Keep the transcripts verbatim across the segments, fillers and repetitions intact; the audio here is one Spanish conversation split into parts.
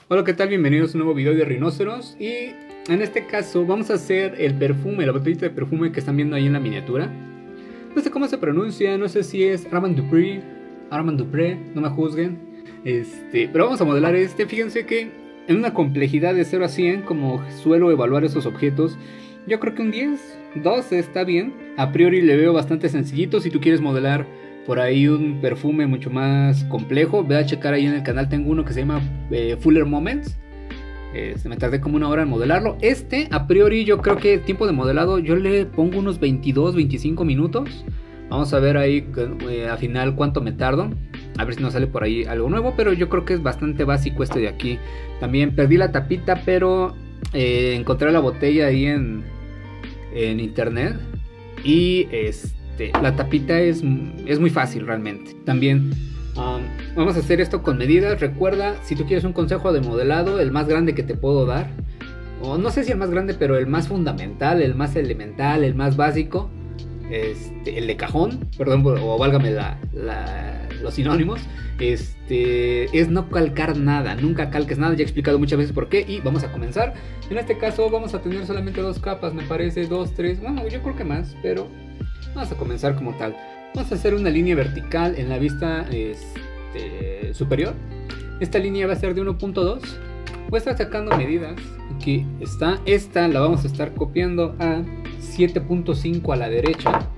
Hola, ¿qué tal? Bienvenidos a un nuevo video de rinoceros. Y en este caso vamos a hacer el perfume, la botellita de perfume que están viendo ahí en la miniatura. No sé cómo se pronuncia, no sé si es Armand Dupré, Armand Dupré, no me juzguen. Este, pero vamos a modelar este. Fíjense que en una complejidad de cero a cien, como suelo evaluar esos objetos, yo creo que un diez, doce está bien. A priori le veo bastante sencillito. Si tú quieres modelar por ahí un perfume mucho más complejo, ve a checar ahí en el canal, tengo uno que se llama eh, Fuller Moments. Este, me tardé como una hora en modelarlo. Este, a priori, yo creo que tiempo de modelado yo le pongo unos veintidós, veinticinco minutos. Vamos a ver ahí eh, al final cuánto me tardo. A ver si nos sale por ahí algo nuevo, pero yo creo que es bastante básico este de aquí. También perdí la tapita, pero eh, encontré la botella ahí en, en internet. Y este, la tapita es, es muy fácil realmente. También um, vamos a hacer esto con medidas. Recuerda, si tú quieres un consejo de modelado, el más grande que te puedo dar, o no sé si el más grande, pero el más fundamental, el más elemental, el más básico, este, el de cajón, perdón, o válgame la, la, los sinónimos, este, es no calcar nada. Nunca calques nada, ya he explicado muchas veces por qué. Y vamos a comenzar. En este caso vamos a tener solamente dos capas, me parece, dos, tres, bueno, yo creo que más, pero vamos a comenzar como tal. Vamos a hacer una línea vertical en la vista este, superior. Esta línea va a ser de uno punto dos. Voy a estar sacando medidas. Aquí está. Esta la vamos a estar copiando a siete punto cinco a la derecha.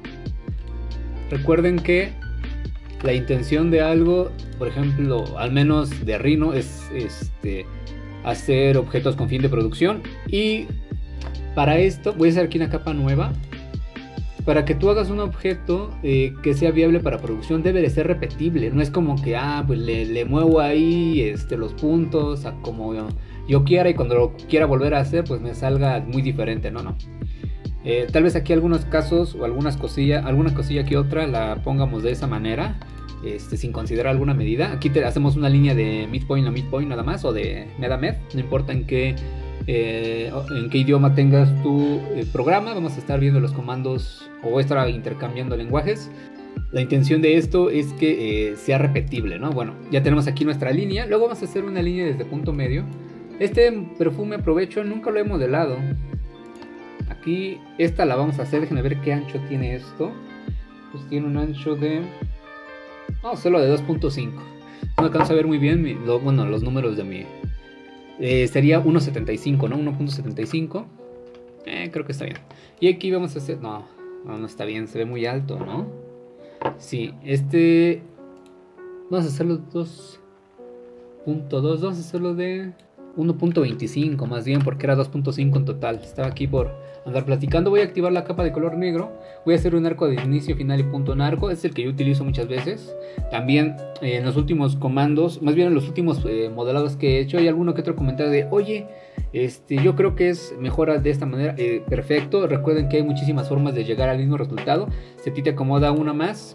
Recuerden que la intención de algo, por ejemplo, al menos de Rhino, es este, hacer objetos con fin de producción. Y para esto voy a hacer aquí una capa nueva. Para que tú hagas un objeto eh, que sea viable para producción, debe de ser repetible. No es como que ah, pues le, le muevo ahí este, los puntos a como yo, yo quiera, y cuando lo quiera volver a hacer pues me salga muy diferente. No, no. Eh, tal vez aquí algunos casos o algunas cosillas, alguna cosilla que otra la pongamos de esa manera, este, sin considerar alguna medida. Aquí te hacemos una línea de midpoint a midpoint nada más, o de med a med, no importa en qué Eh, en qué idioma tengas tu eh, programa. Vamos a estar viendo los comandos o voy a estar intercambiando lenguajes. La intención de esto es que eh, sea repetible, ¿no? Bueno, ya tenemos aquí nuestra línea. Luego vamos a hacer una línea desde punto medio. Este perfume, aprovecho, nunca lo he modelado. Aquí esta la vamos a hacer. Déjenme ver qué ancho tiene esto. Pues tiene un ancho de no, solo de dos punto cinco. No alcanzo a ver muy bien mi, lo, bueno, los números de mi Eh, sería uno punto setenta y cinco, ¿no? uno punto setenta y cinco. Eh, creo que está bien. Y aquí vamos a hacer... No, no, no está bien. Se ve muy alto, ¿no? Sí, este... Vamos a hacerlo dos punto dos. Vamos a hacerlo de uno punto veinticinco más bien, porque era dos punto cinco en total. Estaba aquí por andar platicando. Voy a activar la capa de color negro. Voy a hacer un arco de inicio, final y punto en arco. Es el que yo utilizo muchas veces. También eh, en los últimos comandos, más bien en los últimos eh, modelados que he hecho, hay alguno que otro comentario de oye, este, yo creo que es mejor de esta manera. eh, Perfecto, recuerden que hay muchísimas formas de llegar al mismo resultado. Si a ti te acomoda una más,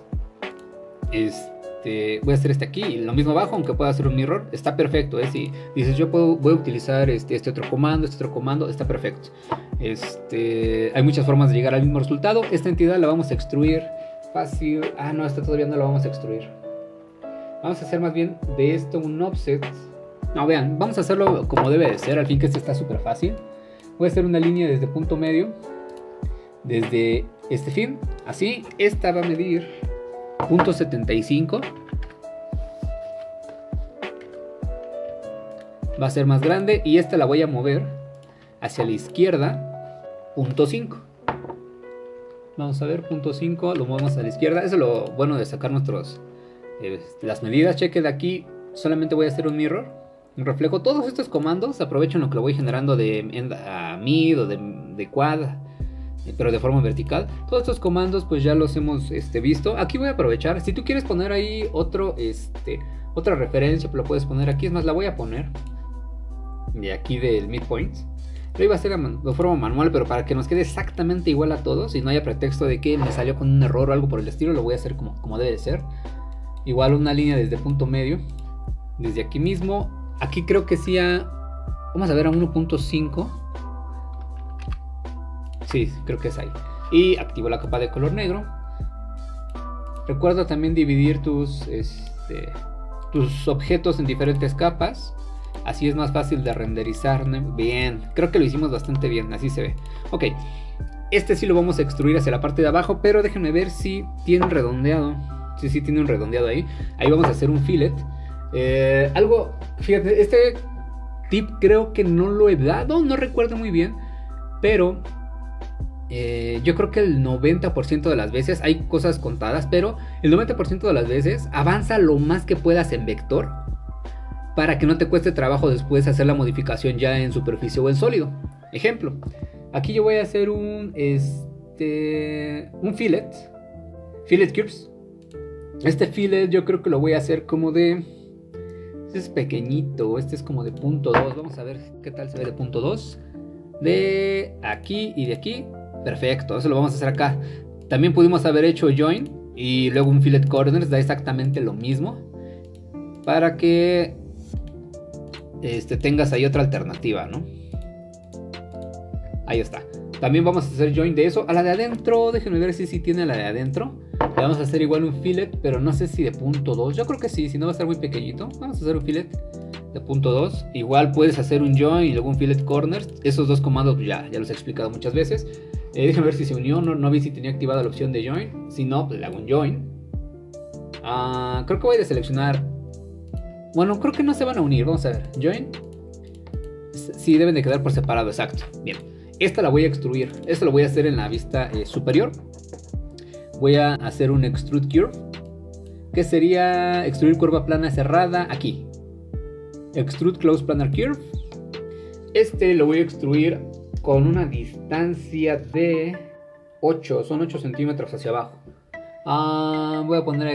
este, voy a hacer este aquí y lo mismo abajo, aunque pueda hacer un mirror, está perfecto. ¿eh? Si dices yo puedo, voy a utilizar este, este otro comando, este otro comando, está perfecto. Este, hay muchas formas de llegar al mismo resultado. Esta entidad la vamos a extruir fácil. Ah, no, esta todavía no la vamos a extruir. Vamos a hacer más bien de esto un offset. No, vean, vamos a hacerlo como debe de ser. Al fin que este está súper fácil. Voy a hacer una línea desde punto medio, desde este fin, así. Esta va a medir punto setenta y cinco. Va a ser más grande. Y esta la voy a mover hacia la izquierda, punto cinco. Vamos a ver, punto cinco, lo movemos a la izquierda. Eso es lo bueno de sacar nuestros eh, las medidas. Cheque de aquí, solamente voy a hacer un mirror, un reflejo. Todos estos comandos aprovechen lo que lo voy generando de end a mid o de, de quad, pero de forma vertical. Todos estos comandos pues ya los hemos este, visto. Aquí voy a aprovechar, si tú quieres poner ahí otro, este, otra referencia, pues lo puedes poner aquí. Es más, la voy a poner de aquí del midpoint. Lo iba a hacer de forma manual, pero para que nos quede exactamente igual a todos y no haya pretexto de que me salió con un error o algo por el estilo, lo voy a hacer como, como debe de ser. Igual una línea desde punto medio, desde aquí mismo. Aquí creo que sí a... Vamos a ver a uno punto cinco. Sí, creo que es ahí. Y activo la capa de color negro. Recuerda también dividir tus, este, tus objetos en diferentes capas. Así es más fácil de renderizar. Bien, creo que lo hicimos bastante bien, así se ve. Ok, este sí lo vamos a extruir hacia la parte de abajo, pero déjenme ver si tiene un redondeado. Sí, sí tiene un redondeado ahí. Ahí vamos a hacer un fillet. Eh, algo, fíjate, este tip creo que no lo he dado, no recuerdo muy bien, pero eh, yo creo que el noventa por ciento de las veces, hay cosas contadas, pero el noventa por ciento de las veces avanza lo más que puedas en vector, para que no te cueste trabajo después hacer la modificación ya en superficie o en sólido. Ejemplo, aquí yo voy a hacer un, este, un fillet, fillet cubes. Este fillet yo creo que lo voy a hacer como de, este es pequeñito, este es como de punto dos, vamos a ver qué tal se ve de punto dos. De aquí y de aquí, perfecto, eso lo vamos a hacer acá. También pudimos haber hecho join y luego un fillet corners, da exactamente lo mismo, para que este, tengas ahí otra alternativa, ¿no? Ahí está. También vamos a hacer join de eso. A la de adentro, déjenme ver si sí tiene la de adentro. Le vamos a hacer igual un fillet, pero no sé si de punto dos. Yo creo que sí, si no va a estar muy pequeñito. Vamos a hacer un fillet de punto dos. Igual puedes hacer un join y luego un fillet corners. Esos dos comandos ya, ya los he explicado muchas veces. Eh, déjenme ver si se unió. No, no vi si tenía activada la opción de join. Si no, pues le hago un join. Uh, creo que voy a seleccionar. Bueno, creo que no se van a unir. Vamos a ver. Join. Sí, deben de quedar por separado, exacto. Bien. Esta la voy a extruir. Esto lo voy a hacer en la vista eh, superior. Voy a hacer un extrude curve, que sería extruir curva plana cerrada aquí. Extrude close planar curve. Este lo voy a extruir con una distancia de ocho. Son ocho centímetros hacia abajo. Uh, voy a poner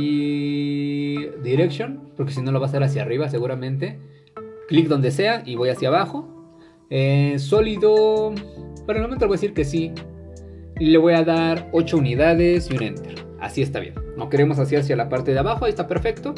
aquí direction, porque si no lo va a hacer hacia arriba seguramente. Clic donde sea y voy hacia abajo. Eh, sólido, por el momento le voy a decir que sí. Y le voy a dar ocho unidades y un enter. Así está bien. No queremos así hacia la parte de abajo, ahí está perfecto.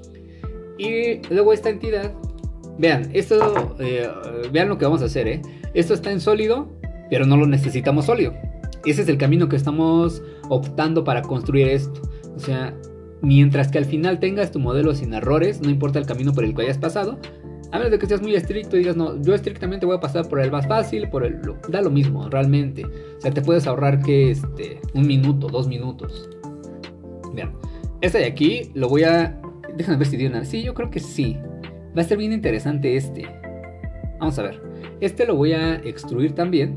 Y luego esta entidad, vean, esto, eh, vean lo que vamos a hacer, ¿eh? Esto está en sólido, pero no lo necesitamos sólido. Ese es el camino que estamos optando para construir esto. O sea, mientras que al final tengas tu modelo sin errores, no importa el camino por el que hayas pasado. A menos de que seas muy estricto y digas, no, yo estrictamente voy a pasar por el más fácil, por el... Lo, da lo mismo, realmente. O sea, te puedes ahorrar que este, un minuto, dos minutos. Vean, este de aquí lo voy a... Déjame ver si tiene una... Sí, yo creo que sí. Va a ser bien interesante este. Vamos a ver. Este lo voy a extruir también.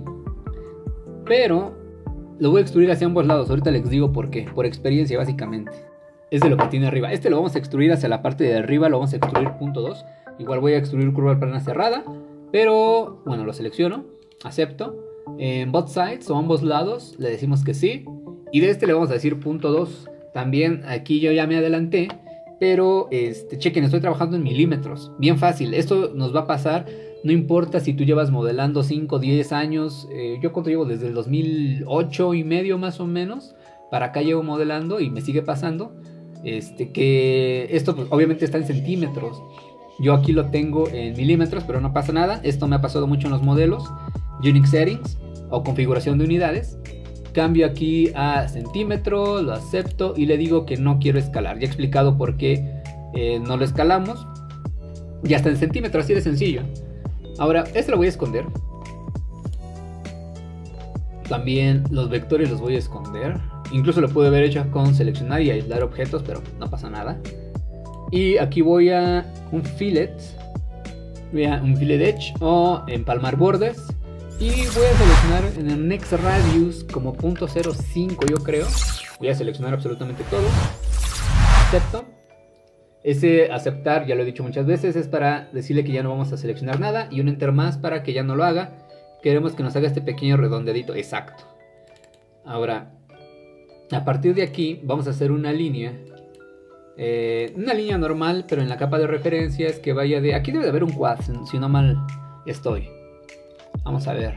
Pero lo voy a extruir hacia ambos lados. Ahorita les digo por qué. Por experiencia, básicamente. Es de lo que tiene arriba. Este lo vamos a extruir hacia la parte de arriba. Lo vamos a extruir punto dos. Igual voy a extruir curva plana cerrada, pero bueno, lo selecciono, acepto. En both sides o ambos lados le decimos que sí. Y de este le vamos a decir punto dos. También aquí yo ya me adelanté, pero este, chequen, estoy trabajando en milímetros. Bien fácil, esto nos va a pasar, no importa si tú llevas modelando cinco, diez años. eh, Yo cuánto llevo, desde el dos mil ocho y medio más o menos. Para acá llevo modelando y me sigue pasando. Este, que esto pues, obviamente está en centímetros. Yo aquí lo tengo en milímetros, pero no pasa nada. Esto me ha pasado mucho en los modelos. Unique Settings o configuración de unidades. Cambio aquí a centímetros, lo acepto y le digo que no quiero escalar. Ya he explicado por qué eh, no lo escalamos. Ya está en centímetros, así de sencillo. Ahora, este lo voy a esconder. También los vectores los voy a esconder. Incluso lo pude haber hecho con seleccionar y aislar objetos, pero no pasa nada. Y aquí voy a un fillet, voy a un fillet edge o empalmar bordes. Y voy a seleccionar en el next radius como punto cero cinco, yo creo. Voy a seleccionar absolutamente todo. Acepto. Ese aceptar, ya lo he dicho muchas veces, es para decirle que ya no vamos a seleccionar nada. Y un enter más para que ya no lo haga. Queremos que nos haga este pequeño redondeadito, exacto. Ahora, a partir de aquí vamos a hacer una línea. Eh, una línea normal, pero en la capa de referencias que vaya de... Aquí debe de haber un quad, si no mal estoy. Vamos a ver.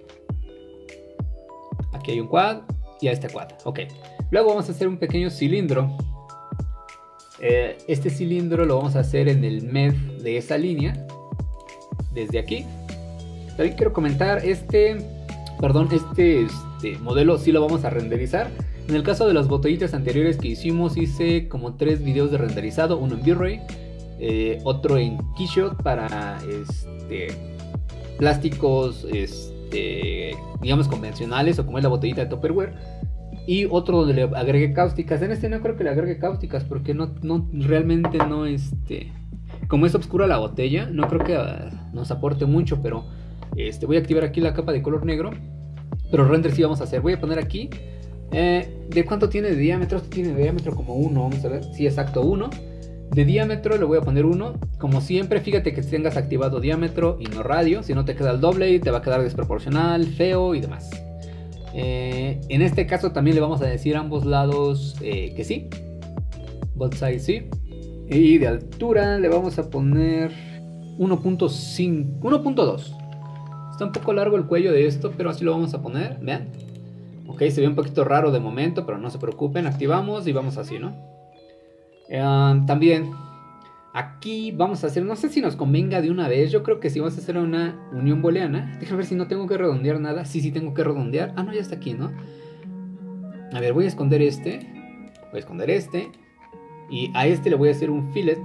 Aquí hay un quad y a este quad, ok. Luego vamos a hacer un pequeño cilindro. eh, Este cilindro lo vamos a hacer en el med de esa línea. Desde aquí. También quiero comentar, este... Perdón, este, este modelo sí lo vamos a renderizar. En el caso de las botellitas anteriores que hicimos, hice como tres videos de renderizado, uno en V-Ray eh, otro en Keyshot para este, plásticos este, digamos convencionales, o como es la botellita de Tupperware, y otro donde le agregué cáusticas. En este no creo que le agregue cáusticas porque no, no realmente no este, como es oscura la botella, no creo que uh, nos aporte mucho, pero este, voy a activar aquí la capa de color negro. Pero render sí vamos a hacer. Voy a poner aquí eh, ¿de cuánto tiene de diámetro? Esto tiene de diámetro como uno. Vamos a ver. Sí, exacto, uno. De diámetro le voy a poner uno. Como siempre, fíjate que tengas activado diámetro y no radio. Si no te queda el doble y te va a quedar desproporcional, feo y demás. eh, En este caso también le vamos a decir a ambos lados eh, que sí. Both sides sí. Y de altura le vamos a poner uno punto cinco, uno punto dos. Está un poco largo el cuello de esto, pero así lo vamos a poner, vean. Ok, se ve un poquito raro de momento, pero no se preocupen, activamos y vamos así, ¿no? Uh, también, aquí vamos a hacer, no sé si nos convenga de una vez, yo creo que si vamos a hacer una unión booleana. Déjame ver si no tengo que redondear nada. Sí, sí tengo que redondear. Ah, no, ya está aquí, ¿no? A ver, voy a esconder este. Voy a esconder este. Y a este le voy a hacer un fillet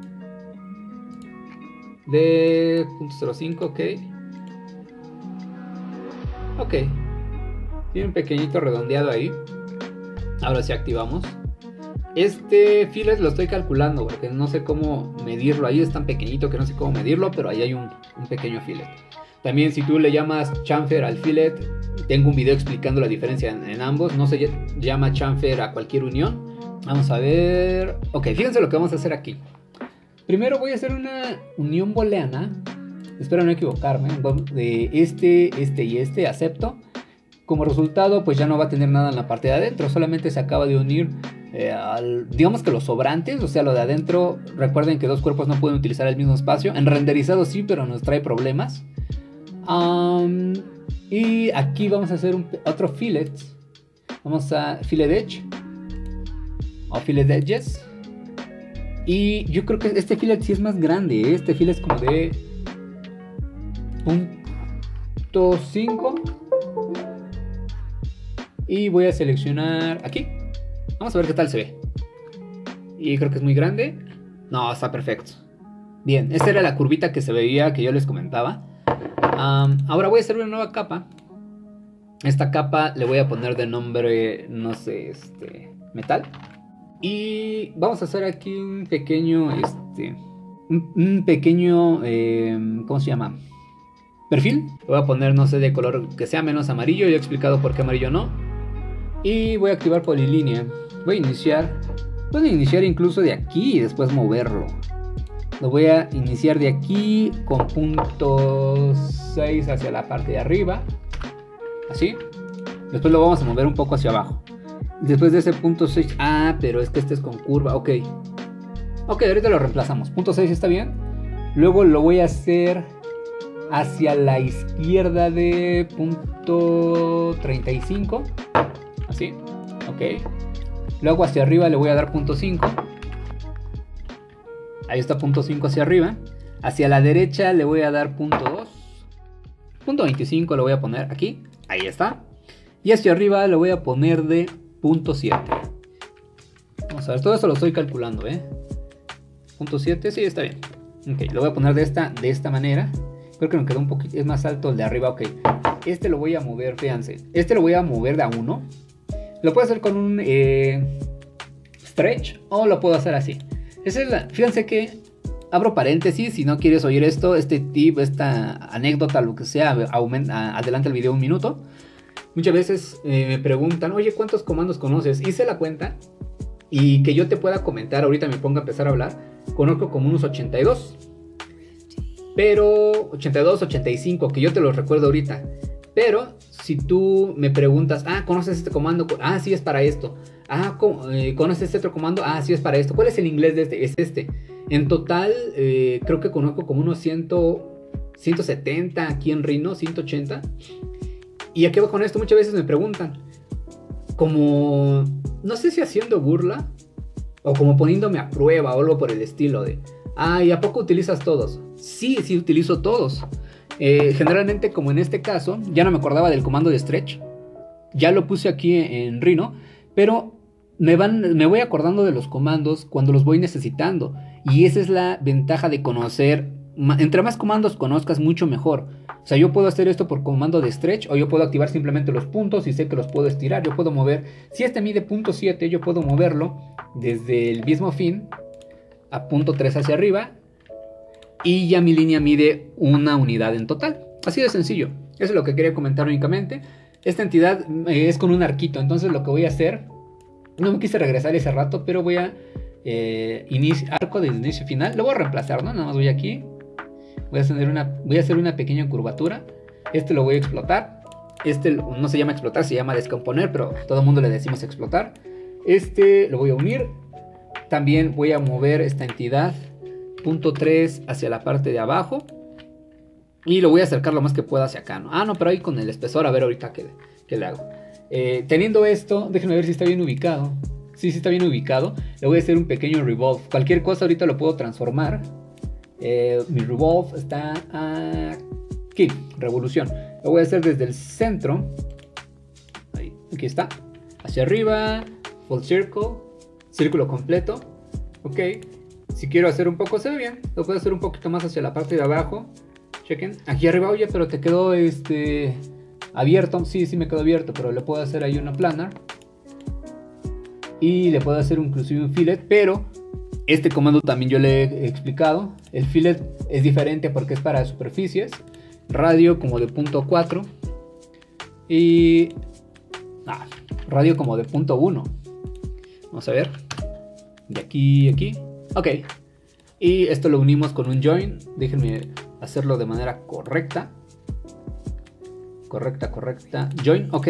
de punto cero cinco, ok. Ok, tiene un pequeñito redondeado ahí. Ahora sí activamos. Este fillet lo estoy calculando porque no sé cómo medirlo. Ahí es tan pequeñito que no sé cómo medirlo, pero ahí hay un, un pequeño fillet. También si tú le llamas chamfer al fillet, tengo un video explicando la diferencia en, en ambos. No se llama chamfer a cualquier unión. Vamos a ver. Ok, fíjense lo que vamos a hacer aquí. Primero voy a hacer una unión booleana. Espero no equivocarme. De este, este y este, acepto. Como resultado, pues ya no va a tener nada en la parte de adentro. Solamente se acaba de unir eh, al, digamos que los sobrantes. O sea, lo de adentro. Recuerden que dos cuerpos no pueden utilizar el mismo espacio. En renderizado sí, pero nos trae problemas. um, Y aquí vamos a hacer un, otro fillet. Vamos a fillet edge o fillet edges. Y yo creo que este fillet sí es más grande, ¿eh? Este fillet es como de punto cinco. Y voy a seleccionar aquí. Vamos a ver qué tal se ve. Y creo que es muy grande. No, está perfecto. Bien, esta era la curvita que se veía, que yo les comentaba. um, Ahora voy a hacer una nueva capa. Esta capa le voy a poner de nombre, no sé, este, metal. Y vamos a hacer aquí un pequeño, este, un, un pequeño, eh, ¿cómo se llama? Perfil. Voy a poner, no sé, de color que sea menos amarillo. Ya he explicado por qué amarillo no. Y voy a activar polilínea. Voy a iniciar. Puedo iniciar incluso de aquí y después moverlo. Lo voy a iniciar de aquí con punto seis hacia la parte de arriba. Así. Después lo vamos a mover un poco hacia abajo. Después de ese punto seis. Ah, pero es que este es con curva. Ok. Ok, ahorita lo reemplazamos. Punto seis está bien. Luego lo voy a hacer hacia la izquierda de punto treinta y cinco. Así. Ok. Luego hacia arriba le voy a dar punto cinco. Ahí está punto cinco hacia arriba. Hacia la derecha le voy a dar punto dos. Punto veinticinco lo voy a poner aquí. Ahí está. Y hacia arriba le voy a poner de punto siete. Vamos a ver, todo esto lo estoy calculando, ¿eh? Punto siete, sí, está bien. Ok, lo voy a poner de esta, de esta manera. Creo que me quedó un poquito, es más alto el de arriba, ok. Este lo voy a mover, fíjense. Este lo voy a mover de a uno. Lo puedo hacer con un eh, stretch o lo puedo hacer así. Esa es la, fíjense que abro paréntesis. Si no quieres oír esto, este tip, esta anécdota, lo que sea, aumenta, adelanta el video un minuto. Muchas veces eh, me preguntan, oye, ¿cuántos comandos conoces? Hice la cuenta y que yo te pueda comentar, ahorita me pongo a empezar a hablar, conozco como unos ochenta y dos. Pero ochenta y dos, ochenta y cinco, que yo te los recuerdo ahorita. Pero si tú me preguntas, ah, ¿conoces este comando? Ah, sí, es para esto. Ah, ¿conoces este otro comando? Ah, sí, es para esto. ¿Cuál es el inglés de este? Es este. En total, eh, creo que conozco como unos cien, ciento setenta aquí en Rhino, ciento ochenta. Y aquí va con esto, muchas veces me preguntan, como, no sé si haciendo burla, o como poniéndome a prueba o algo por el estilo de, ah, ¿y a poco utilizas todos? Sí, sí utilizo todos. Eh, generalmente, como en este caso, ya no me acordaba del comando de stretch. Ya lo puse aquí en Rhino, pero me, van, me voy acordando de los comandos cuando los voy necesitando. Y esa es la ventaja de conocer. Entre más comandos conozcas, mucho mejor. O sea, yo puedo hacer esto por comando de stretch, o yo puedo activar simplemente los puntos y sé que los puedo estirar. Yo puedo mover, si este mide punto siete, yo puedo moverlo desde el mismo fin a punto tres hacia arriba, y ya mi línea mide una unidad en total. Así de sencillo. Eso es lo que quería comentar únicamente. Esta entidad eh, es con un arquito, entonces lo que voy a hacer, no me quise regresar ese rato, pero voy a eh, inicio, arco de inicio final, lo voy a reemplazar, ¿no? Nada más voy aquí. Voy a, hacer una, voy a hacer una pequeña curvatura. Este lo voy a explotar. Este no se llama explotar, se llama descomponer, pero todo el mundo le decimos explotar. Este lo voy a unir. También voy a mover esta entidad punto tres hacia la parte de abajo. Y lo voy a acercar lo más que pueda hacia acá, ¿no? Ah, no, pero ahí con el espesor, a ver ahorita qué, qué le hago. Eh, teniendo esto, déjenme ver si está bien ubicado. Sí, sí está bien ubicado. Le voy a hacer un pequeño revolve. Cualquier cosa ahorita lo puedo transformar. Eh, mi revolve está aquí, revolución. Lo voy a hacer desde el centro. Ahí, aquí está. Hacia arriba, full circle, círculo completo. Ok. Si quiero hacer un poco, se ve bien. Lo puedo hacer un poquito más hacia la parte de abajo. Chequen. Aquí arriba, oye, pero te quedó este abierto. Sí, sí me quedó abierto, pero le puedo hacer ahí una planar. Y le puedo hacer inclusive un fillet, pero este comando también yo le he explicado. El fillet es diferente porque es para superficies. Radio como de punto cuatro. Y... Ah, radio como de punto uno. Vamos a ver. De aquí a aquí. Ok. Y esto lo unimos con un join. Déjenme hacerlo de manera correcta. Correcta, correcta. Join, ok.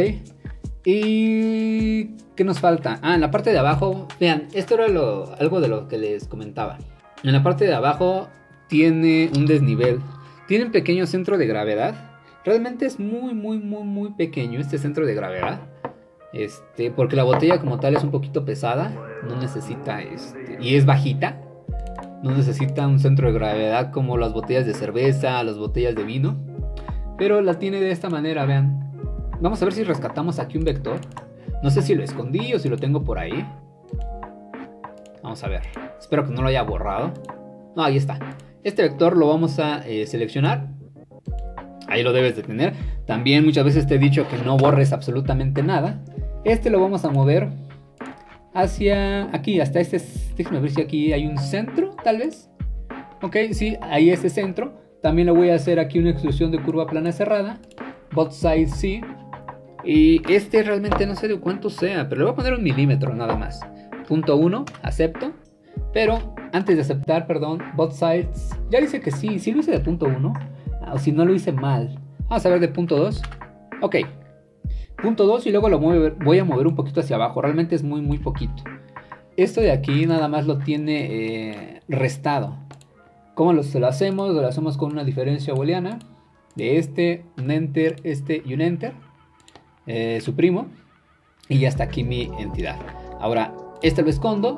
Y... ¿qué nos falta? Ah, en la parte de abajo, vean, esto era lo, algo de lo que les comentaba. En la parte de abajo tiene un desnivel. Tiene un pequeño centro de gravedad. Realmente es muy, muy, muy, muy pequeño este centro de gravedad. Este, porque la botella como tal es un poquito pesada. No necesita, este, y es bajita. No necesita un centro de gravedad como las botellas de cerveza, las botellas de vino. Pero la tiene de esta manera, vean. Vamos a ver si rescatamos aquí un vector. No sé si lo escondí o si lo tengo por ahí. Vamos a ver. Espero que no lo haya borrado. No, ahí está. Este vector lo vamos a eh, seleccionar. Ahí lo debes de tener. También muchas veces te he dicho que no borres absolutamente nada. Este lo vamos a mover hacia aquí, hasta este. Déjame ver si aquí hay un centro, tal vez. Ok, sí, ahí es el centro. También le voy a hacer aquí una extrusión de curva plana cerrada. Both sides sí. Y este realmente no sé de cuánto sea, pero le voy a poner un milímetro nada más. Punto uno, acepto. Pero antes de aceptar, perdón, both sides. Ya dice que sí, sí lo hice de punto uno. O si no lo hice mal. Vamos a ver de punto dos. Ok. Punto dos y luego lo mueve, voy a mover un poquito hacia abajo. Realmente es muy muy poquito. Esto de aquí nada más lo tiene eh, restado. ¿Cómo lo, se lo hacemos? Lo hacemos con una diferencia booleana. De este, un enter, este y un enter. Eh, suprimo. Y ya está aquí mi entidad. Ahora, este lo escondo.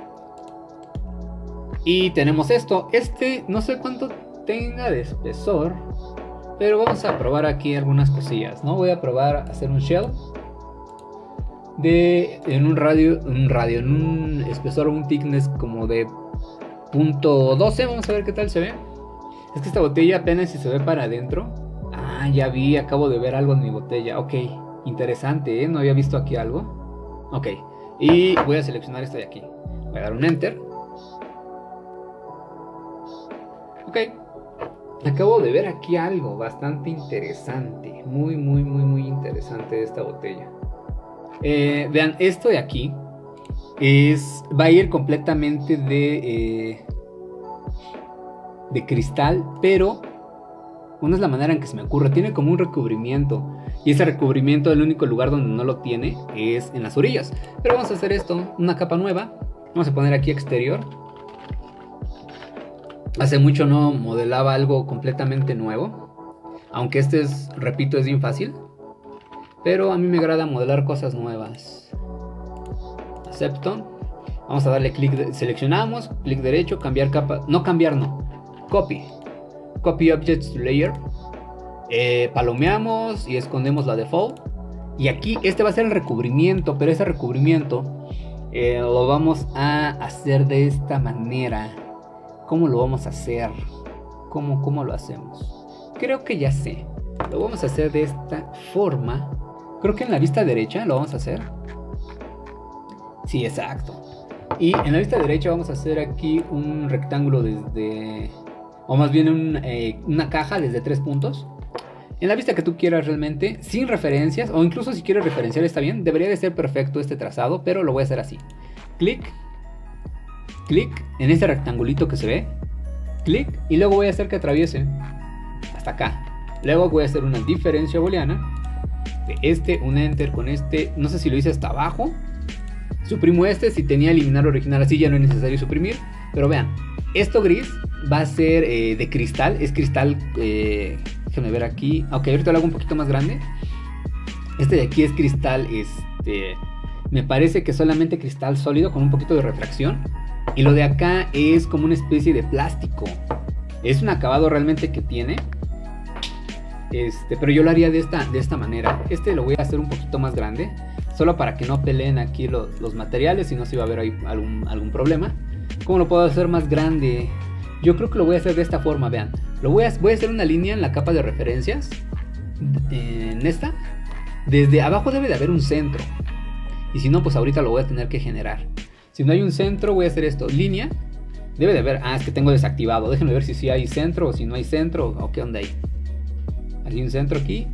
Y tenemos esto. Este no sé cuánto tenga de espesor, pero vamos a probar aquí algunas cosillas, ¿no? Voy a probar a hacer un shell de en un radio, un radio, en un espesor, un thickness como de punto doce. Vamos a ver qué tal se ve. Es que esta botella apenas si se ve para adentro. Ah, ya vi, acabo de ver algo en mi botella. Ok, interesante, ¿eh? No había visto aquí algo. Ok, y voy a seleccionar esto de aquí. Voy a dar un enter. Ok. Acabo de ver aquí algo bastante interesante. Muy, muy, muy, muy interesante de esta botella. Eh, vean, esto de aquí es, va a ir completamente de, eh, de cristal, pero una es la manera en que se me ocurre. Tiene como un recubrimiento. Y ese recubrimiento, el único lugar donde no lo tiene es en las orillas. Pero vamos a hacer esto, una capa nueva. Vamos a poner aquí exterior. Hace mucho no modelaba algo completamente nuevo. Aunque este es, repito, es bien fácil. Pero a mí me agrada modelar cosas nuevas. Acepto. Vamos a darle clic, de, seleccionamos, clic derecho, cambiar capa. No cambiar, no. Copy. Copy Objects to Layer. Eh, palomeamos y escondemos la default. Y aquí este va a ser el recubrimiento. Pero ese recubrimiento eh, lo vamos a hacer de esta manera. ¿Cómo lo vamos a hacer? ¿Cómo, cómo lo hacemos? Creo que ya sé. Lo vamos a hacer de esta forma. Creo que en la vista derecha lo vamos a hacer. Sí, exacto. Y en la vista derecha vamos a hacer aquí un rectángulo desde... O más bien un, eh, una caja desde tres puntos. En la vista que tú quieras realmente, sin referencias. O incluso si quieres referenciar está bien. Debería de ser perfecto este trazado, pero lo voy a hacer así. Clic. Clic en este rectangulito que se ve. Clic. Y luego voy a hacer que atraviese hasta acá. Luego voy a hacer una diferencia booleana de este, un enter con este. No sé si lo hice hasta abajo. Suprimo este, si tenía eliminar original así ya no es necesario suprimir. Pero vean, esto gris va a ser eh, de cristal. Es cristal, eh, déjenme ver aquí. Ok, ahorita lo hago un poquito más grande. Este de aquí es cristal, este, me parece que solamente cristal sólido con un poquito de refracción. Y lo de acá es como una especie de plástico. Es un acabado realmente que tiene. Este, pero yo lo haría de esta, de esta manera. Este lo voy a hacer un poquito más grande, solo para que no peleen aquí los, los materiales, si no se va a ver ahí algún, algún problema. ¿Cómo lo puedo hacer más grande? Yo creo que lo voy a hacer de esta forma, vean. Lo voy a, voy a hacer una línea en la capa de referencias. En esta. Desde abajo debe de haber un centro. Y si no, pues ahorita lo voy a tener que generar. Si no hay un centro, voy a hacer esto. Línea. Debe de haber. Ah, es que tengo desactivado. Déjenme ver si sí hay centro o si no hay centro. O qué onda ahí. Hay un centro aquí.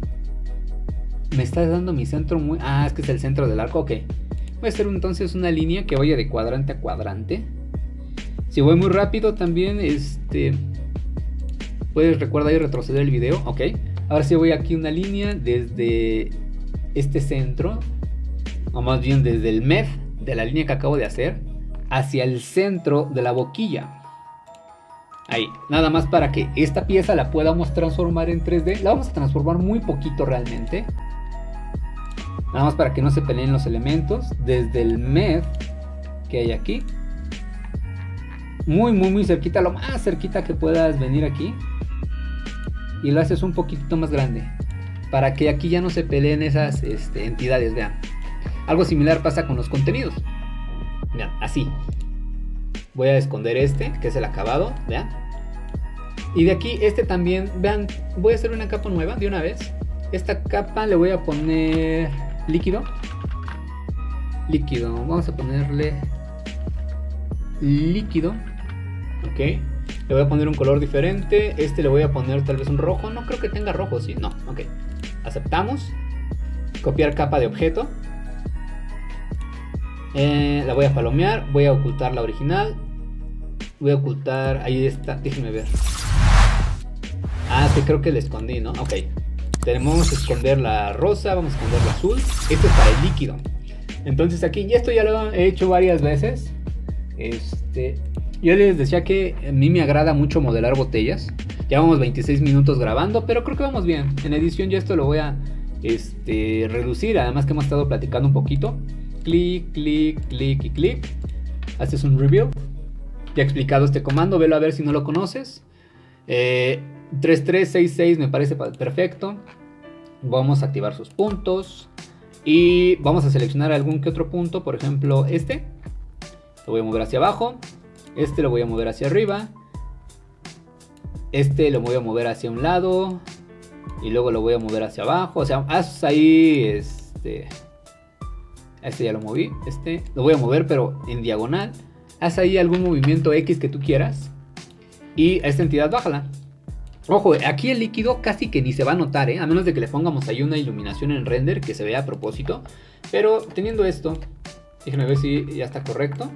Me está dando mi centro muy... Ah, es que es el centro del arco. Ok. Voy a hacer entonces una línea que vaya de cuadrante a cuadrante. Si voy muy rápido también, este... puedes, recuerda ahí retroceder el video. Ok. Ahora sí voy aquí una línea desde este centro. O más bien desde el M E D de la línea que acabo de hacer hacia el centro de la boquilla. Ahí, nada más para que esta pieza la podamos transformar en tres D. La vamos a transformar muy poquito realmente. Nada más para que no se peleen los elementos. Desde el M E D que hay aquí. Muy, muy, muy cerquita. Lo más cerquita que puedas venir aquí. Y lo haces un poquito más grande. Para que aquí ya no se peleen esas este, entidades, vean. Algo similar pasa con los contenidos. Vean, así. Voy a esconder este, que es el acabado, vean. Y de aquí, este también, vean, voy a hacer una capa nueva de una vez. Esta capa le voy a poner líquido. Líquido, vamos a ponerle líquido. Ok, le voy a poner un color diferente. Este le voy a poner tal vez un rojo. No creo que tenga rojo, ¿sí? No, ok. Aceptamos. Copiar capa de objeto. Eh, la voy a palomear, voy a ocultar la original. Voy a ocultar, ahí está, déjenme ver. Ah, sí, creo que la escondí, ¿no? Ok. Tenemos que esconder la rosa, vamos a esconder la azul. Esto es para el líquido. Entonces aquí, y esto ya lo he hecho varias veces. Este, yo les decía que a mí me agrada mucho modelar botellas. Llevamos veintiséis minutos grabando, pero creo que vamos bien. En edición ya esto lo voy a este, reducir, además que hemos estado platicando un poquito. Clic, clic, clic y clic. Haces un review. Ya he explicado este comando, velo a ver si no lo conoces. eh, tres tres seis seis me parece perfecto. Vamos a activar sus puntos. Y vamos a seleccionar algún que otro punto. Por ejemplo este. Lo voy a mover hacia abajo. Este lo voy a mover hacia arriba. Este lo voy a mover hacia un lado. Y luego lo voy a mover hacia abajo. O sea, haz ahí este... Este ya lo moví, este lo voy a mover pero en diagonal. Haz ahí algún movimiento X que tú quieras. Y a esta entidad bájala. Ojo, aquí el líquido casi que ni se va a notar, ¿eh? A menos de que le pongamos ahí una iluminación en render que se vea a propósito. Pero teniendo esto, déjenme ver si ya está correcto.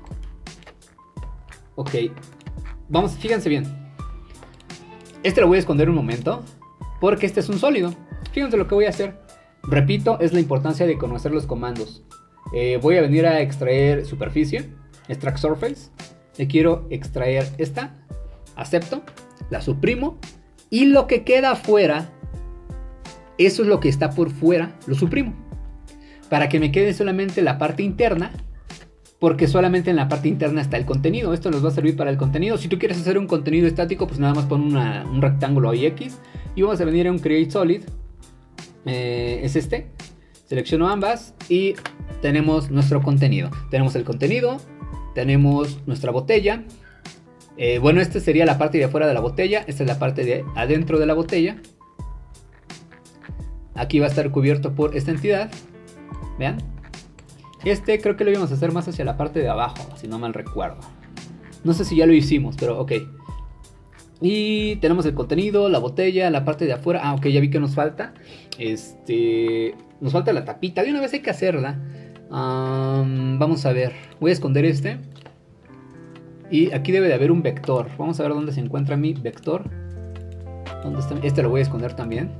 Ok, vamos, fíjense bien. Este lo voy a esconder un momento, porque este es un sólido. Fíjense lo que voy a hacer. Repito, es la importancia de conocer los comandos. eh, Voy a venir a extraer superficie. Extract surface. Le quiero extraer esta. Acepto. La suprimo. Y lo que queda afuera, eso es lo que está por fuera, lo suprimo. Para que me quede solamente la parte interna. Porque solamente en la parte interna está el contenido. Esto nos va a servir para el contenido. Si tú quieres hacer un contenido estático, pues nada más pon una, un rectángulo ahí X. Y vamos a venir a un create solid. Eh, es este. Selecciono ambas y tenemos nuestro contenido. Tenemos el contenido, tenemos nuestra botella. Eh, bueno, esta sería la parte de afuera de la botella. Esta es la parte de adentro de la botella. Aquí va a estar cubierto por esta entidad. Vean. Este creo que lo íbamos a hacer más hacia la parte de abajo, si no mal recuerdo. No sé si ya lo hicimos, pero ok. Y tenemos el contenido, la botella, la parte de afuera. Ah, ok, ya vi que nos falta. Este... Nos falta la tapita. De una vez hay que hacerla. Um, vamos a ver. Voy a esconder este. Y aquí debe de haber un vector. Vamos a ver dónde se encuentra mi vector. ¿Dónde está? Este lo voy a esconder también.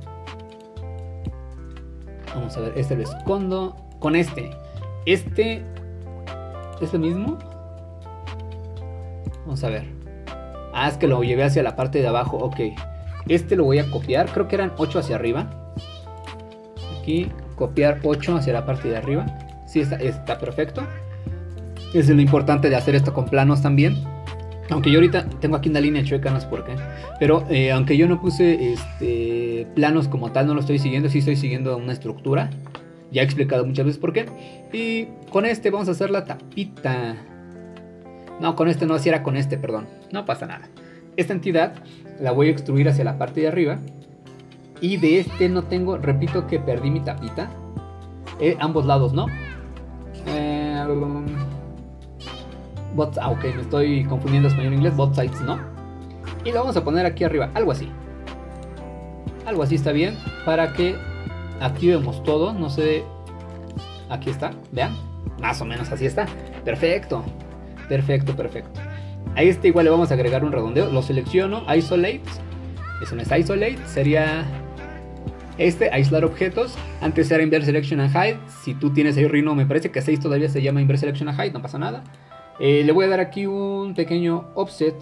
Vamos a ver, este lo escondo. Con este. Este ¿es lo mismo? Vamos a ver. Ah, es que lo llevé hacia la parte de abajo. Ok. Este lo voy a copiar. Creo que eran ocho hacia arriba. Aquí, copiar ocho hacia la parte de arriba. Sí, está, está perfecto. Es lo importante de hacer esto con planos también. Aunque yo ahorita tengo aquí una línea chueca, no sé por qué. Pero eh, aunque yo no puse este, planos como tal, no lo estoy siguiendo. Sí estoy siguiendo una estructura. Ya he explicado muchas veces por qué. Y con este vamos a hacer la tapita. No, con este no, si era con este, perdón. No pasa nada. Esta entidad la voy a extruir hacia la parte de arriba. Y de este no tengo, repito que perdí mi tapita. Eh, ambos lados, ¿no? Eh, both, ah, ok, me estoy confundiendo español e inglés. Both sides, ¿no? Y lo vamos a poner aquí arriba, algo así. Algo así está bien, para que activemos todo. No sé, aquí está, vean. Más o menos así está. Perfecto, perfecto, perfecto. A este igual le vamos a agregar un redondeo. Lo selecciono, isolate. Eso no es isolate, sería este, aislar objetos. Antes era inverse selection and hide. Si tú tienes ahí Rhino, me parece que seis todavía se llama inverse selection and hide, no pasa nada. eh, Le voy a dar aquí un pequeño offset.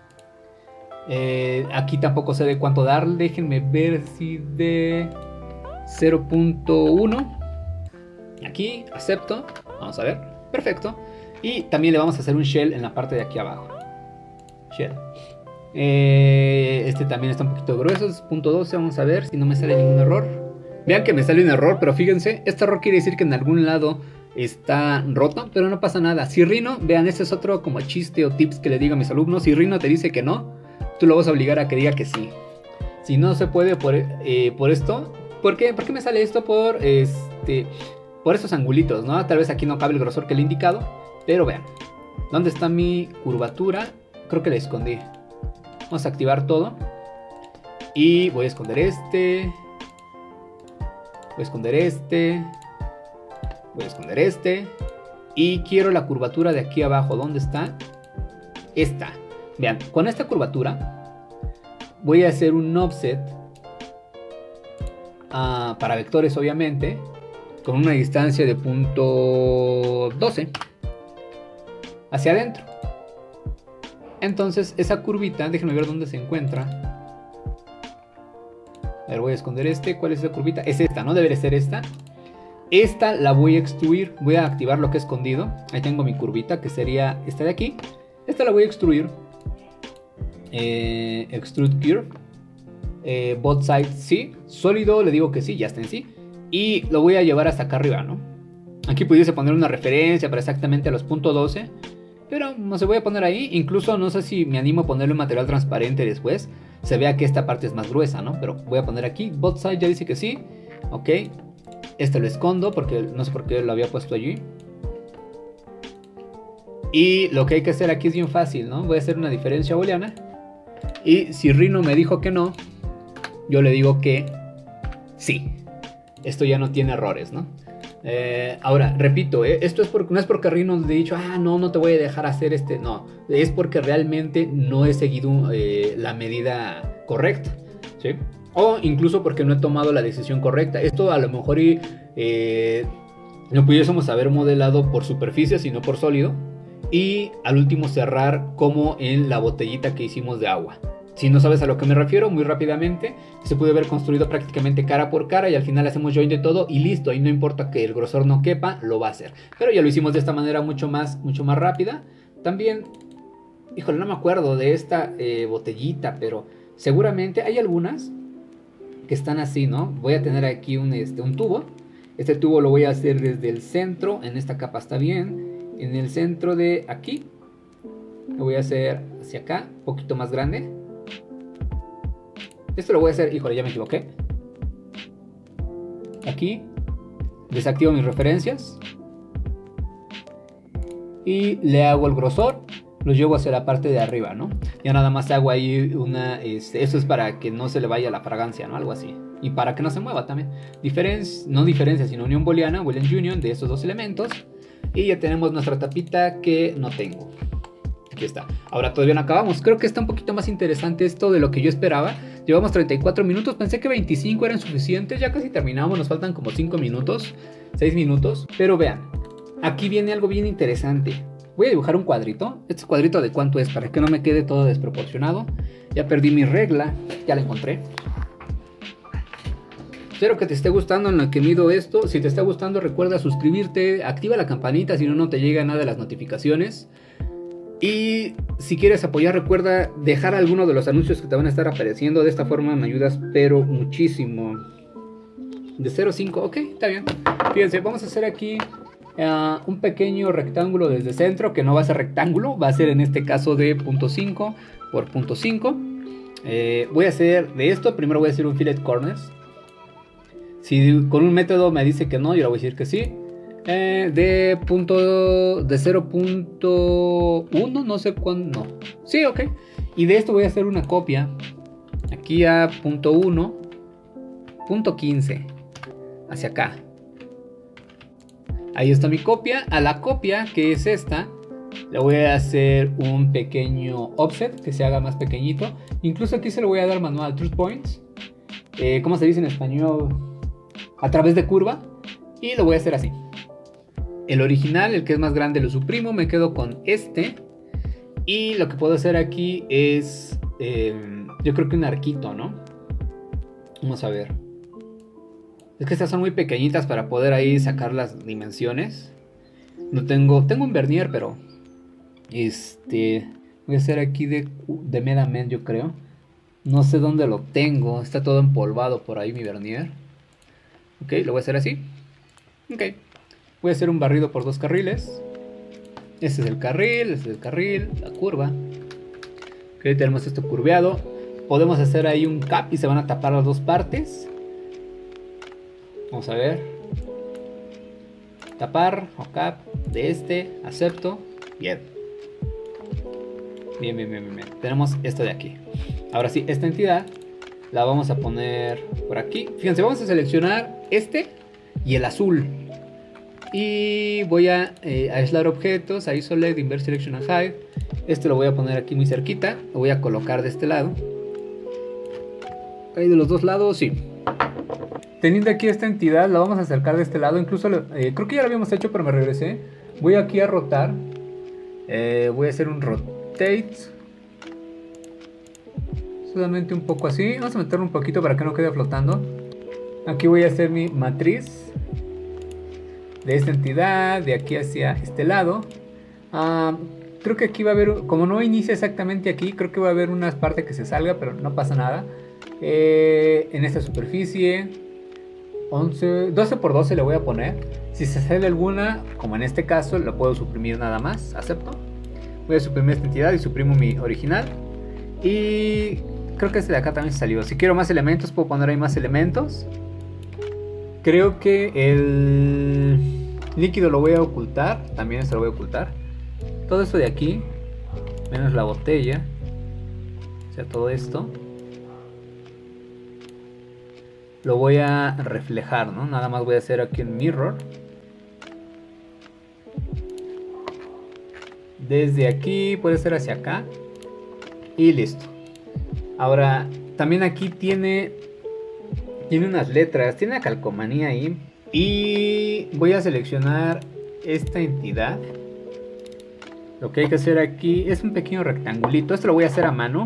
eh, Aquí tampoco sé de cuánto dar. Déjenme ver si de cero punto uno. Aquí, acepto. Vamos a ver, perfecto. Y también le vamos a hacer un shell en la parte de aquí abajo. Shell. Eh, este también está un poquito grueso, es punto doce, vamos a ver si no me sale ningún error. Vean que me sale un error, pero fíjense, este error quiere decir que en algún lado está roto, pero no pasa nada. Si Rhino, vean, este es otro como chiste o tips que le digo a mis alumnos. Si Rhino te dice que no, tú lo vas a obligar a que diga que sí. Si no se puede por, eh, por esto, ¿por qué? ¿Por qué me sale esto? Por este, por estos angulitos, ¿no? Tal vez aquí no cabe el grosor que le he indicado, pero vean, ¿dónde está mi curvatura? Creo que la escondí. Vamos a activar todo. Y voy a esconder este. Voy a esconder este. Voy a esconder este. Y quiero la curvatura de aquí abajo. ¿Dónde está? Esta. Vean, con esta curvatura voy a hacer un offset uh, para vectores, obviamente, con una distancia de punto doce hacia adentro. Entonces esa curvita, déjenme ver dónde se encuentra. A ver, voy a esconder este. ¿Cuál es esa curvita? Es esta, ¿no? Debería ser esta. Esta la voy a extruir. Voy a activar lo que he escondido. Ahí tengo mi curvita, que sería esta de aquí. Esta la voy a extruir. Eh, extrude curve. Eh, both sides sí. Sólido, le digo que sí, ya está en sí. Y lo voy a llevar hasta acá arriba, ¿no? Aquí pudiese poner una referencia para exactamente a los punto doce. Pero no se voy a poner ahí. Incluso no sé si me animo a ponerle un material transparente después. Se vea que esta parte es más gruesa, ¿no? Pero voy a poner aquí. Both sides ya dice que sí. Ok. Este lo escondo porque no sé por qué lo había puesto allí. Y lo que hay que hacer aquí es bien fácil, ¿no? Voy a hacer una diferencia booleana. Y si Rhino me dijo que no, yo le digo que sí. Esto ya no tiene errores, ¿no? Eh, ahora, repito, eh, esto es porque, no es porque Rhino le he dicho, ah, no, no te voy a dejar hacer este. No, es porque realmente no he seguido eh, la medida correcta, ¿sí? O incluso porque no he tomado la decisión correcta. Esto a lo mejor y, eh, no pudiésemos haber modelado por superficie, sino por sólido. Y al último cerrar como en la botellita que hicimos de agua. Si no sabes a lo que me refiero, muy rápidamente, se puede haber construido prácticamente cara por cara y al final hacemos join de todo y listo. Y no importa que el grosor no quepa, lo va a hacer. Pero ya lo hicimos de esta manera mucho más, mucho más rápida. También, híjole, no me acuerdo de esta eh, botellita, pero seguramente hay algunas que están así, ¿no? Voy a tener aquí un, este, un tubo. Este tubo lo voy a hacer desde el centro, en esta capa está bien. En el centro de aquí. Lo voy a hacer hacia acá, un poquito más grande. Esto lo voy a hacer, híjole, ya me equivoqué. Aquí desactivo mis referencias y le hago el grosor, lo llevo hacia la parte de arriba, ¿no? Ya nada más hago ahí una, este, eso es para que no se le vaya la fragancia, ¿no? Algo así. Y para que no se mueva también. Diferencia, no diferencia, sino unión booleana, boolean union de estos dos elementos. Y ya tenemos nuestra tapita que no tengo. Aquí está. Ahora todavía no acabamos. Creo que está un poquito más interesante esto de lo que yo esperaba. Llevamos treinta y cuatro minutos. Pensé que veinticinco eran suficientes. Ya casi terminamos. Nos faltan como cinco minutos. seis minutos. Pero vean. Aquí viene algo bien interesante. Voy a dibujar un cuadrito. Este cuadrito de cuánto es para que no me quede todo desproporcionado. Ya perdí mi regla. Ya la encontré. Espero que te esté gustando en lo que mido esto. Si te está gustando, recuerda suscribirte, activa la campanita, si no, no te llega nada de las notificaciones. Y si quieres apoyar, recuerda dejar alguno de los anuncios que te van a estar apareciendo. De esta forma me ayudas, pero muchísimo. De cero a cinco, ok, está bien. Fíjense, vamos a hacer aquí uh, un pequeño rectángulo desde centro, que no va a ser rectángulo, va a ser en este caso de punto cinco por punto cinco. Eh, voy a hacer de esto, primero voy a hacer un fillet corners. Si con un método me dice que no, yo le voy a decir que sí. Eh, de punto de cero punto uno, no sé cuándo. No. Sí, ok. Y de esto voy a hacer una copia. Aquí a punto uno, punto quince. Hacia acá. Ahí está mi copia. A la copia, que es esta, le voy a hacer un pequeño offset que se haga más pequeñito. Incluso aquí se lo voy a dar manual truth points. Eh, ¿Cómo se dice en español? A través de curva, y lo voy a hacer así. El original, el que es más grande, lo suprimo, me quedo con este. Y lo que puedo hacer aquí es eh, yo creo que un arquito, ¿no? Vamos a ver. Es que estas son muy pequeñitas para poder ahí sacar las dimensiones. No tengo, tengo un vernier, pero este voy a hacer aquí de, de Medament, yo creo. No sé dónde lo tengo, está todo empolvado por ahí mi vernier. Ok, lo voy a hacer así. Ok. Voy a hacer un barrido por dos carriles. Este es el carril, este es el carril, la curva. Ok, tenemos esto curveado. Podemos hacer ahí un cap y se van a tapar las dos partes. Vamos a ver. Tapar o cap de este. Acepto. Bien. Bien, bien, bien, bien, bien. Tenemos esto de aquí. Ahora sí, esta entidad la vamos a poner por aquí. Fíjense, vamos a seleccionar este y el azul. Y voy a eh, aislar objetos, isolate, invert selection and hide. Este lo voy a poner aquí muy cerquita. Lo voy a colocar de este lado. Ahí de los dos lados, sí. Teniendo aquí esta entidad, la vamos a acercar de este lado. Incluso eh, creo que ya lo habíamos hecho, pero me regresé. Voy aquí a rotar. Eh, voy a hacer un rotate. Solamente un poco así. Vamos a meterlo un poquito para que no quede flotando. Aquí voy a hacer mi matriz de esta entidad, de aquí hacia este lado. Uh, creo que aquí va a haber, como no inicia exactamente aquí, creo que va a haber una parte que se salga, pero no pasa nada. Eh, en esta superficie, once, doce por doce le voy a poner. Si se sale alguna, como en este caso, lo puedo suprimir nada más. Acepto. Voy a suprimir esta entidad y suprimo mi original. Y creo que este de acá también salió. Si quiero más elementos, puedo poner ahí más elementos. Creo que el líquido lo voy a ocultar. También se lo voy a ocultar. Todo esto de aquí, menos la botella. O sea, todo esto lo voy a reflejar, ¿no? Nada más voy a hacer aquí un mirror. Desde aquí puede ser hacia acá. Y listo. Ahora, también aquí tiene Tiene unas letras, tiene una calcomanía ahí. Y voy a seleccionar esta entidad. Lo que hay que hacer aquí es un pequeño rectangulito. Esto lo voy a hacer a mano.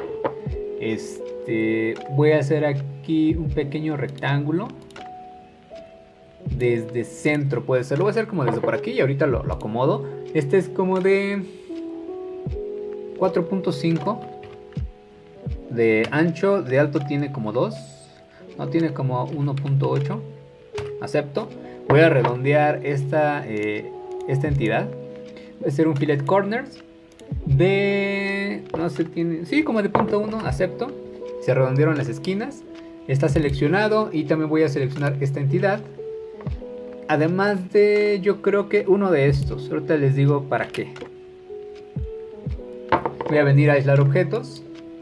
Este, voy a hacer aquí un pequeño rectángulo. Desde centro puede ser. Lo voy a hacer como desde por aquí y ahorita lo, lo acomodo. Este es como de cuatro punto cinco de ancho. De alto tiene como dos. No, tiene como uno punto ocho. Acepto. Voy a redondear esta, eh, esta entidad. Voy a hacer un fillet corners. de... no sé, tiene... sí, como de punto uno, acepto. Se redondearon las esquinas. Está seleccionado y también voy a seleccionar esta entidad. Además de, yo creo que uno de estos. Ahorita les digo para qué. Voy a venir a aislar objetos.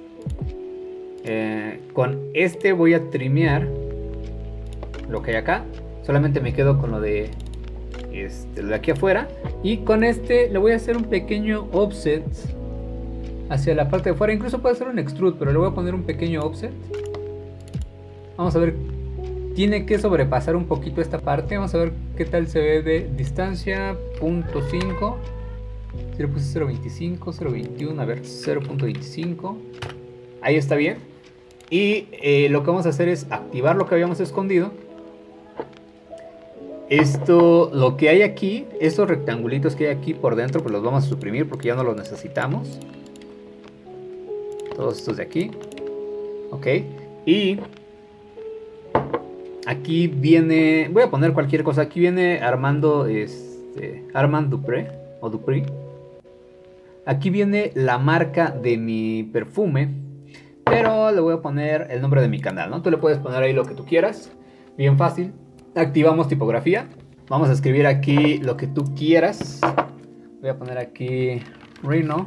Eh, con este voy a trimear lo que hay acá. Solamente me quedo con lo de, este, lo de aquí afuera. Y con este le voy a hacer un pequeño offset hacia la parte de afuera. Incluso puede ser un extrude, pero le voy a poner un pequeño offset. Vamos a ver. Tiene que sobrepasar un poquito esta parte. Vamos a ver qué tal se ve de distancia. punto cinco. Si le puse cero punto veinticinco, cero punto veintiuno. A ver, cero punto veinticinco. Ahí está bien. Y eh, lo que vamos a hacer es activar lo que habíamos escondido. Esto, lo que hay aquí, estos rectangulitos que hay aquí por dentro, pues los vamos a suprimir porque ya no los necesitamos. Todos estos de aquí. Ok. Y aquí viene, voy a poner cualquier cosa. Aquí viene Armando, este, Armand Dupré o Dupri. Aquí viene la marca de mi perfume, pero le voy a poner el nombre de mi canal, ¿no? Tú le puedes poner ahí lo que tú quieras, bien fácil. Activamos tipografía. Vamos a escribir aquí lo que tú quieras. Voy a poner aquí Rhino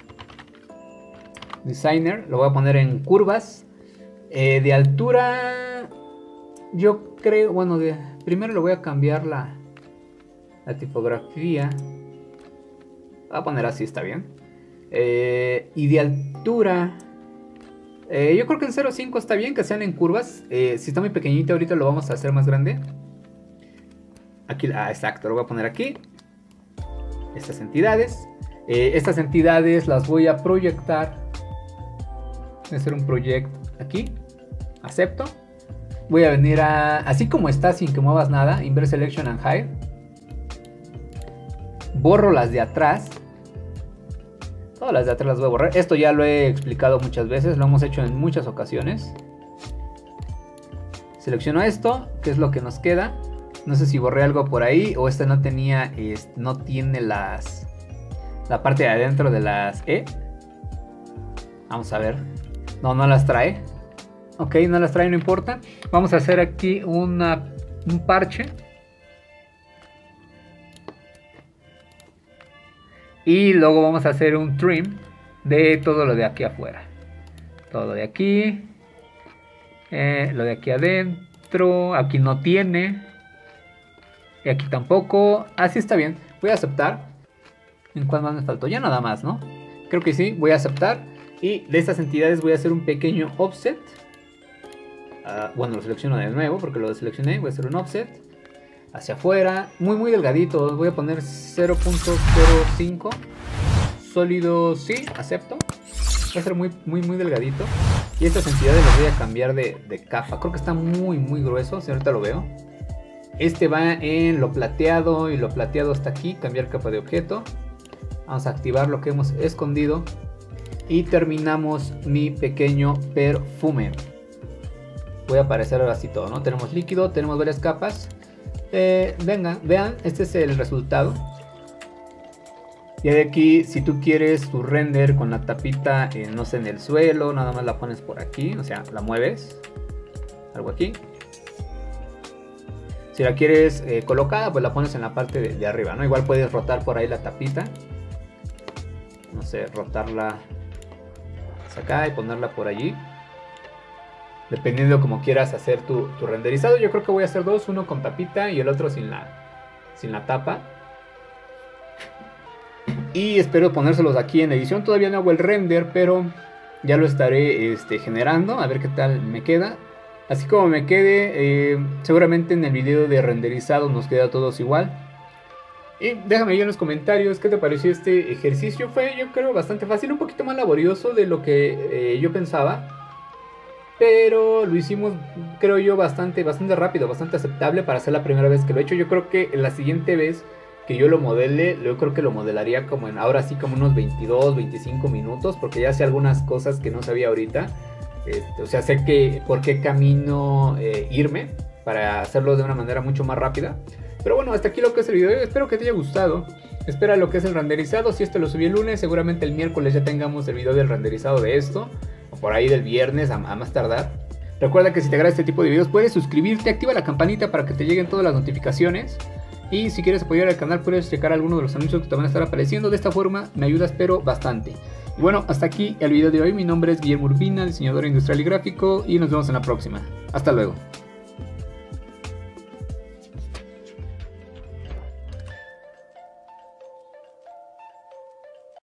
Designer. Lo voy a poner en curvas. Eh, de altura, yo creo, bueno, de, primero le voy a cambiar la, la tipografía. Voy a poner así, está bien. Eh, y de altura, eh, yo creo que en cero punto cinco está bien, que sean en curvas. Eh, si está muy pequeñito, ahorita lo vamos a hacer más grande. Aquí, ah, exacto, lo voy a poner aquí. Estas entidades. Eh, estas entidades las voy a proyectar. Voy a hacer un proyecto aquí. Acepto. Voy a venir a, así como está, sin que muevas nada, Inverse Selection and Hide. Borro las de atrás. Todas las de atrás las voy a borrar. Esto ya lo he explicado muchas veces, lo hemos hecho en muchas ocasiones. Selecciono esto, que es lo que nos queda. No sé si borré algo por ahí o este no tenía, este, no tiene las, la parte de adentro de las E. Vamos a ver. No, no las trae. Ok, no las trae, no importa. Vamos a hacer aquí una, un parche. Y luego vamos a hacer un trim de todo lo de aquí afuera. Todo lo de aquí. Eh, lo de aquí adentro. Aquí no tiene. Y aquí tampoco. Así está bien. Voy a aceptar. ¿En cuál más me faltó? Ya nada más, ¿no? Creo que sí. Voy a aceptar. Y de estas entidades voy a hacer un pequeño offset. Uh, bueno, lo selecciono de nuevo porque lo seleccioné. Voy a hacer un offset hacia afuera, muy muy delgadito. Voy a poner cero punto cero cinco. Sólido, sí, acepto. Va a ser muy muy muy delgadito. Y estas entidades las voy a cambiar de, de capa. Creo que está muy muy grueso, si ahorita lo veo. Este va en lo plateado y lo plateado hasta aquí. Cambiar capa de objeto. Vamos a activar lo que hemos escondido. Y terminamos mi pequeño perfume. Voy a aparecer ahora así todo, ¿no? Tenemos líquido, tenemos varias capas. Eh, venga, vean, este es el resultado. Y de aquí, si tú quieres tu render con la tapita, eh, no sé, en el suelo, nada más la pones por aquí, o sea, la mueves. Algo aquí. Si la quieres eh, colocada, pues la pones en la parte de, de arriba, ¿no? Igual puedes rotar por ahí la tapita. No sé, rotarla hacia acá y ponerla por allí. Dependiendo de cómo quieras hacer tu, tu renderizado. Yo creo que voy a hacer dos. Uno con tapita y el otro sin la, sin la tapa. Y espero ponérselos aquí en edición. Todavía no hago el render, pero ya lo estaré este, generando. A ver qué tal me queda. Así como me quede, eh, seguramente en el video de renderizado nos queda a todos igual. Y déjame ahí en los comentarios qué te pareció este ejercicio. Fue, yo creo, bastante fácil. Un poquito más laborioso de lo que eh, yo pensaba. Pero lo hicimos, creo yo, bastante, bastante rápido, bastante aceptable para ser la primera vez que lo he hecho. Yo creo que la siguiente vez que yo lo modele, yo creo que lo modelaría como en, ahora sí, como unos veintidós, veinticinco minutos. Porque ya sé algunas cosas que no sabía ahorita. Este, o sea, sé que por qué camino eh, irme para hacerlo de una manera mucho más rápida. Pero bueno, hasta aquí lo que es el video de hoy. Espero que te haya gustado. Espera lo que es el renderizado. Si esto lo subí el lunes, seguramente el miércoles ya tengamos el video del renderizado de esto, o por ahí del viernes a, a más tardar. Recuerda que si te agrada este tipo de videos puedes suscribirte, activa la campanita para que te lleguen todas las notificaciones. Y si quieres apoyar al canal puedes checar algunos de los anuncios que te van a estar apareciendo. De esta forma me ayudas pero bastante. Y bueno, hasta aquí el video de hoy. Mi nombre es Guillermo Urbina, diseñador industrial y gráfico, y nos vemos en la próxima. Hasta luego.